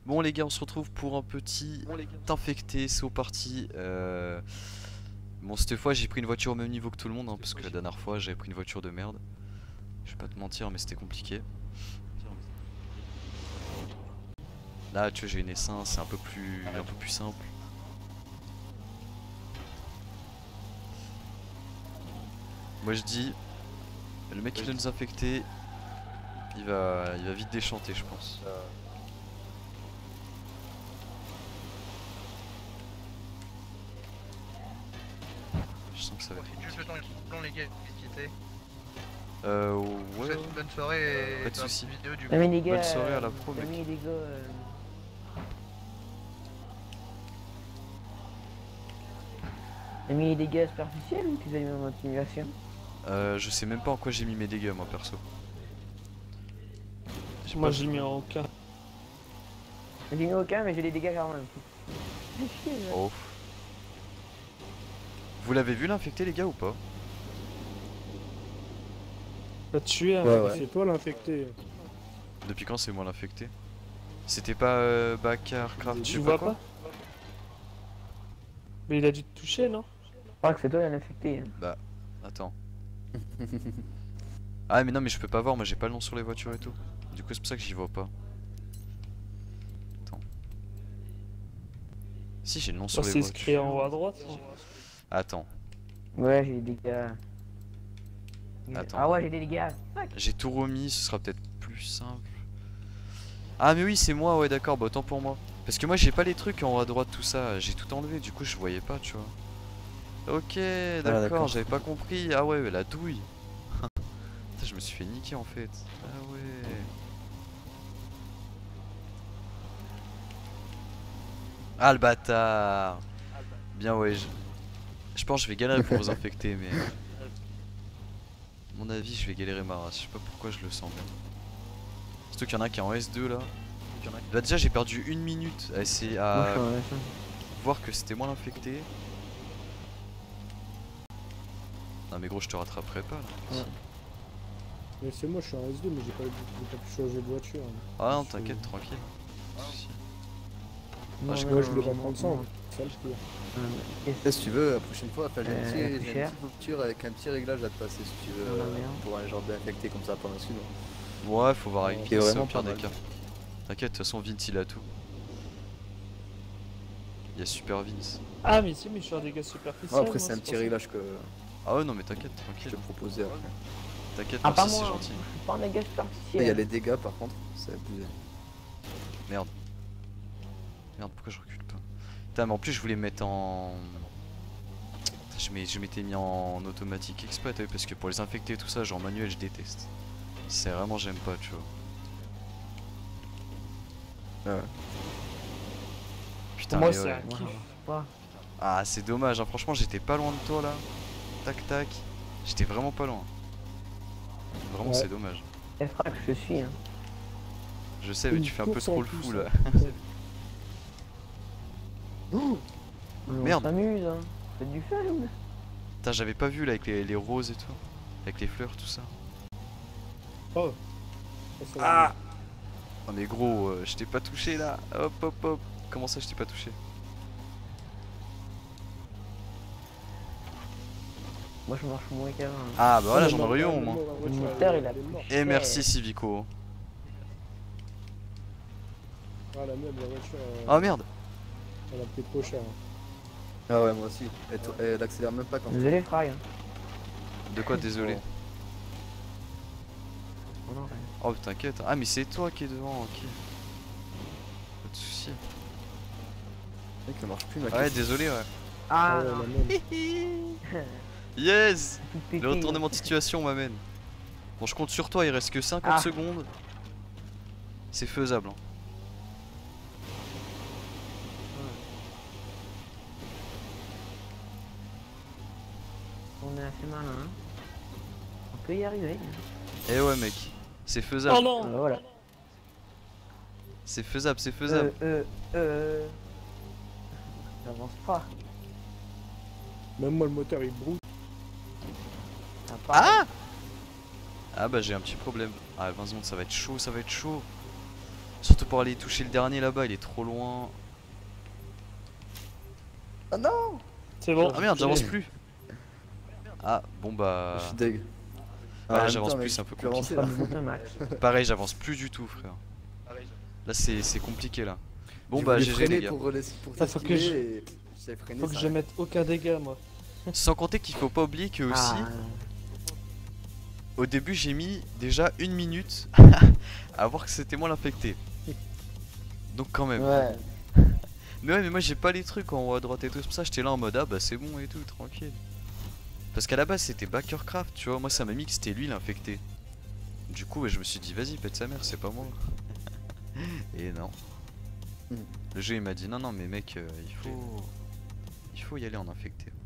Bon les gars, on se retrouve pour un petit infecté, c'est au parti. Bon cette fois j'ai pris une voiture au même niveau que tout le monde, hein, parce que la dernière fois j'avais pris une voiture de merde. Je vais pas te mentir mais c'était compliqué. Là tu vois j'ai une S1, c'est un peu plus simple. Moi je dis, le mec qui doit nous infecter, il va vite déchanter je pense. Je sens que ça va être Juste le temps long les gars, quitter. ouais, Bonne soirée et pas de soucis. vidéo du Non mais les gars, Bonne soirée à la pro mec. les gars, t'as mis des dégâts superficiels ou tu as mis en atténuation? Je sais même pas en quoi j'ai mis mes dégâts moi perso. Moi j'ai mis en aucun. J'ai mis aucun mais j'ai des dégâts quand même. Oh. Vous l'avez vu l'infecté les gars ou pas? T'as tué un Ouais. C'est toi l'infecté. Depuis quand c'est moi l'infecté? C'était pas Bakar, Craft, Tu je sais vois quoi? pas? Mais il a dû te toucher, non? Je crois que c'est toi l'infecté. Bah, attends. Ah mais non mais je peux pas voir, moi j'ai pas le nom sur les voitures et tout. Du coup c'est pour ça que j'y vois pas. Attends. Si j'ai le nom sur les C'est écrit voitures. en haut à droite. Attends. Ouais, j'ai des dégâts. Attends. Ah ouais, j'ai des dégâts. Fuck. J'ai tout remis, ce sera peut-être plus simple. Ah mais oui c'est moi, ouais d'accord, bah autant pour moi. Parce que moi j'ai pas les trucs en haut à droite tout ça, j'ai tout enlevé, du coup je voyais pas tu vois. Ok d'accord, j'avais pas compris, ah ouais la douille. Putain, je me suis fait niquer en fait. Ah ouais. Ah le bâtard. Bien ouais, je pense que je vais galérer pour vous infecter mais... À mon avis je vais galérer ma race, je sais pas pourquoi je le sens bien. Surtout qu'il y en a un qui est en S2 là. Bah déjà j'ai perdu 1 minute à essayer à voir que c'était moi l'infecté. Non mais gros je te rattraperai pas là. Ouais. Mais c'est moi, je suis en S2 mais j'ai pas pu changer de voiture. Ah non t'inquiète tranquille. Pas de soucis. Non, je- Moi je voulais pas prendre ça, ça le pire. Si tu veux, la prochaine fois, j'ai plus une cher. petite voiture avec un petit réglage à te passer si tu veux, pour un genre d'infecté comme ça pendant la suite. Ouais faut voir avec Qui est Vince, vraiment au pire pas des mal. cas. T'inquiète de toute façon Vince il a tout. Il y a Super Vince. Ah, mais si, mais je suis un dégâts superficiels. Ouais, après, moi, c'est un pour petit ça. réglage que Ah ouais non mais t'inquiète je tranquille. te proposais après. T'inquiète Ah, pas merci c'est moi, gentil. je suis pas un dégât Il y a superficiel. les dégâts par contre, c'est abusé. Merde. Merde pourquoi je recule pas. Putain mais en plus je voulais mettre en... Je m'étais mis en automatique exprès t'as vu, parce que pour les infecter et tout ça genre manuel je déteste. C'est vraiment j'aime pas tu vois. Ouais. Putain Pour moi, mais c'est ouais. un kiff. Pas. Ah c'est dommage hein. Franchement j'étais pas loin de toi là. Tac tac. J'étais vraiment pas loin. Vraiment Ouais. c'est dommage. C'est frac, je suis. Hein. Je sais mais Une tu fais un peu course trop en le fou plus, là. On Merde. s'amuse, hein. Faites du fun. Putain j'avais pas vu là avec les roses et tout. Avec les fleurs tout ça. Oh. Ah Oh mais gros je t'ai pas touché là. Hop hop hop. Comment ça je t'ai pas touché? Moi je marche moins qu'avant. Hein. Ah bah voilà j'en aurais eu au moins. Le moteur il a plus Et cher. merci Civico. Ah, la mienne, la voiture, Ah merde. elle a pris trop cher. Ah ouais, moi aussi. Elle accélère même pas quand Désolé Fry. Hein. De quoi désolé? Oh, non, rien. Oh t'inquiète. Ah mais c'est toi qui est devant, ok. Pas de soucis. mec, elle marche plus ma Ouais caisse. désolé ouais. Ah, ouais, non. la même. Yes. Tout pété, Le retournement de situation m'amène. Bon je compte sur toi, il reste que 50 Ah. secondes. C'est faisable. Hein. On est assez malin. Hein. On peut y arriver. Eh ouais mec, c'est faisable. Oh non. Voilà. C'est faisable, c'est faisable. J'avance pas. Même moi, le moteur il brouille. Ah bah j'ai un petit problème. Ah 20 secondes ça va être chaud, ça va être chaud. Surtout pour aller toucher le dernier là-bas, il est trop loin. Ah non. C'est bon. Ah merde, j'avance plus. Ah bon bah. Je suis deg. Ouais, j'avance plus, c'est un peu compliqué. compliqué. Pas de bouton, Max. Pareil, j'avance plus du tout, frère. Là, c'est compliqué là. Bon Je bah, voulais GG freiner les gars. pour Ça, faut que t'esquiver et j'avais freiné. Faut que ça je mette aucun dégât, moi. Sans compter qu'il faut pas oublier que aussi, Ah, au début, j'ai mis déjà 1 minute à voir que c'était moi l'infecté. Donc quand même. Ouais. Mais ouais, mais moi j'ai pas les trucs en haut à droite et tout, c'est pour ça j'étais là en mode ah bah c'est bon et tout, tranquille. Parce qu'à la base c'était Backercraft, tu vois, moi ça m'a mis que c'était lui l'infecté. Du coup ouais, je me suis dit vas-y pète sa mère, c'est pas moi. Et non. Hmm. Le jeu il m'a dit non non mais mec il faut y aller en infecté.